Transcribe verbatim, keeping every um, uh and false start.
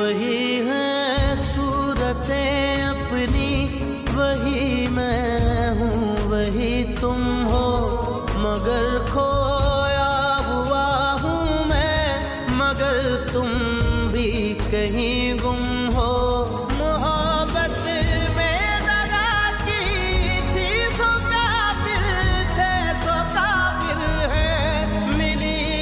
वही है सूरतें अपनी, वही मैं हूँ वही तुम हो, मगर खो